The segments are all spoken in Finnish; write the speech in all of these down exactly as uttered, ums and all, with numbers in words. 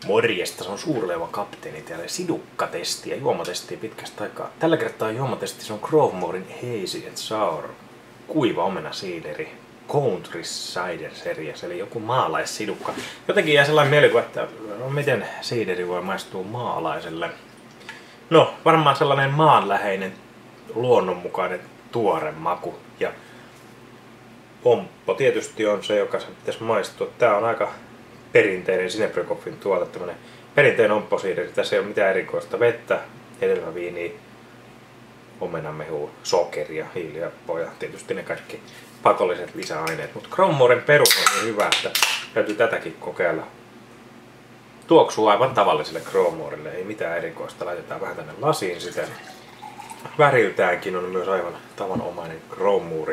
Morjesta, se on Suurleuva kapteeni täällä. Sidukka-testi ja juomatesti pitkästä aikaa. Tällä kertaa juomatesti se on Crovemoren Hazy and Sour. Kuiva omenasiideri. Country Cider Series, eli joku maalaissidukka. Jotenkin jää sellainen mielikuva, että no, miten siideri voi maistua maalaiselle. No, varmaan sellainen maanläheinen, luonnonmukainen, tuore maku. Ja pomppo tietysti on se, joka se pitäisi maistua. Tää on aika perinteinen Sinebrychoffin tuote, tämmönen perinteinen omposiideri. Tässä ei ole mitään erikoista. Vettä, hedelmäviiniä, omenamehua, sokeria, hiiliappoa ja tietysti ne kaikki pakolliset lisäaineet. Mutta Crovemoren perus on niin hyvä, että täytyy tätäkin kokeilla. Tuoksuu aivan tavalliselle Crovemorelle, ei mitään erikoista. Laitetaan vähän tänne lasiin sitä. Väriltäänkin on myös aivan tavanomainen Crovemore.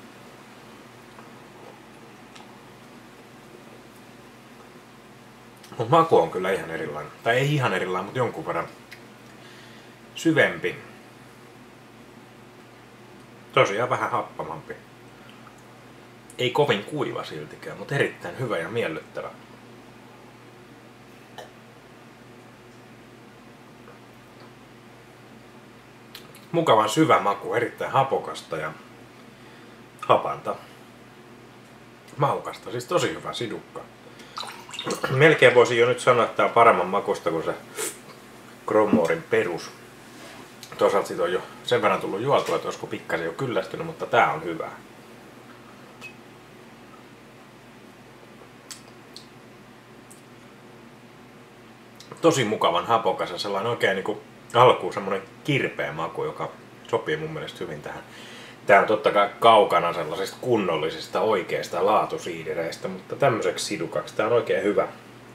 Mutta maku on kyllä ihan erilainen. Tai ei ihan erilainen, mutta jonkun verran syvempi. Tosiaan vähän happamampi. Ei kovin kuiva siltikään, mutta erittäin hyvä ja miellyttävä. Mukavan syvä maku, erittäin hapokasta ja hapanta. Maukasta, siis tosi hyvä sidukka. Melkein voisin jo nyt sanoa, että tämä on paremman makusta kuin se Crovemoren perus. Toisaalta siitä on jo sen verran tullut juotua, että olisiko pikkasen jo kyllästynyt, mutta tää on hyvä. Tosi mukavan hapokas ja sellainen oikein niinku alkuun semmonen kirpeä maku, joka sopii mun mielestä hyvin tähän. Tää on totta kai kaukana sellaisista kunnollisista oikeista laatusiidereistä, mutta tämmöiseksi sidukaksi tää on oikein hyvä.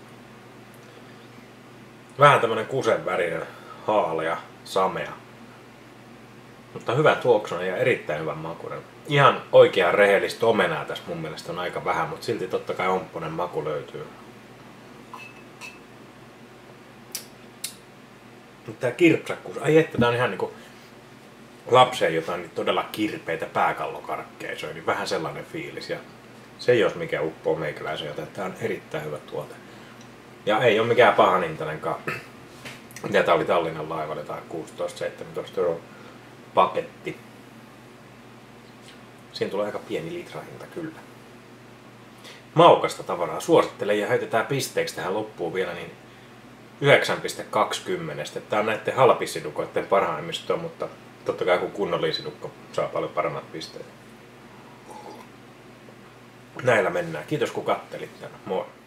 Vähän tämmönen kusenvärinen, haalea, samea. Mutta hyvä tuoksunen ja erittäin hyvän makuinen. Ihan oikeaa rehellistä omenaa tässä mun mielestä on aika vähän, mutta silti totta kai ompponen maku löytyy. Tää kirpsakkuus, ai että tää on ihan niinku lapseen jotain niin todella kirpeitä pääkallokarkkeja, se on niin vähän sellainen fiilis ja se ei jos mikä uppoo meikäläisen, joten tää on erittäin hyvä tuote. Ja ei ole mikään pahan hintainenkaan. Ja tää oli Tallinnan laivalla jotain kuusitoista seitsemäntoista euroa paketti. Siinä tulee aika pieni litrahinta kyllä. Maukasta tavaraa suosittelen ja heitetään pisteeksi tähän loppuun vielä niin yhdeksän pilkku kaksikymmentä. Tää on näiden halpisidukoiden parhaimmistoa, mutta totta kai kun kunnollinen sidukko saa paljon paremmat pisteet. Näillä mennään. Kiitos kun kattelit tänne. Moi!